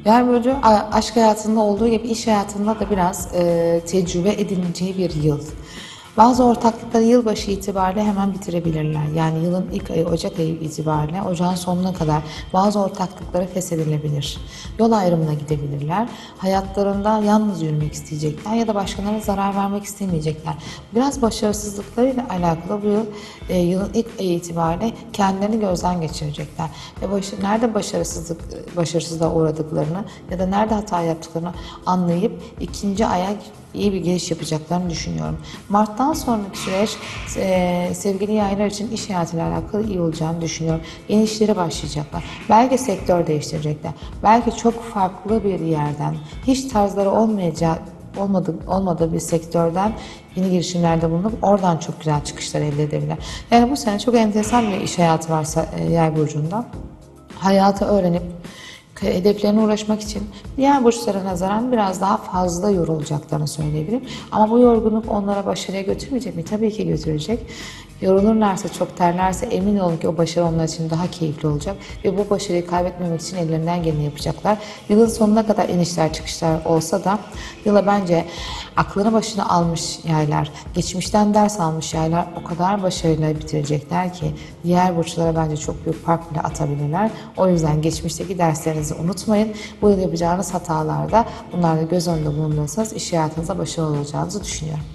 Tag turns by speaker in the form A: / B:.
A: Yay burcu aşk hayatında olduğu gibi iş hayatında da biraz tecrübe edineceği bir yıl. Bazı ortaklıkları yılbaşı itibariyle hemen bitirebilirler. Yani yılın ilk ayı Ocak ayı itibariyle ocağın sonuna kadar bazı ortaklıkları feshedilebilir. Yol ayrımına gidebilirler. Hayatlarında yalnız yürümek isteyecekler ya da başkalarına zarar vermek istemeyecekler. Biraz başarısızlıklarıyla alakalı bu yılın ilk ayı itibariyle kendilerini gözden geçirecekler. Ve nerede başarısızlığa uğradıklarını ya da nerede hata yaptıklarını anlayıp ikinci aya iyi bir giriş yapacaklarını düşünüyorum. Mart'tan sonraki süreç sevgili yaylar için iş hayatıyla alakalı iyi olacağını düşünüyorum. Yeni işlere başlayacaklar. Belki sektör değiştirecekler. Belki çok farklı bir yerden, hiç tarzları olmadığı bir sektörden yeni girişimlerde bulunup oradan çok güzel çıkışlar elde edebilirler. Yani bu sene çok enteresan bir iş hayatı varsa Yay burcunda hayatı öğrenip hedeflerine ulaşmak için diğer burçlara nazaran biraz daha fazla yorulacaklarını söyleyebilirim. Ama bu yorgunluk onlara başarıya götürmeyecek mi? Tabii ki götürecek. Yorulurlarsa, çok terlerse emin olun ki o başarı onlar için daha keyifli olacak. Ve bu başarıyı kaybetmemek için ellerinden geleni yapacaklar. Yılın sonuna kadar inişler çıkışlar olsa da yıla bence aklını başına almış yaylar, geçmişten ders almış yaylar o kadar başarıyla bitirecekler ki diğer burçlara bence çok büyük fark bile atabilirler. O yüzden geçmişteki derslerinizi unutmayın. Bu yıl yapacağınız hatalarda bunları göz önünde bulundurursanız iş hayatınızda başarılı olacağınızı düşünüyorum.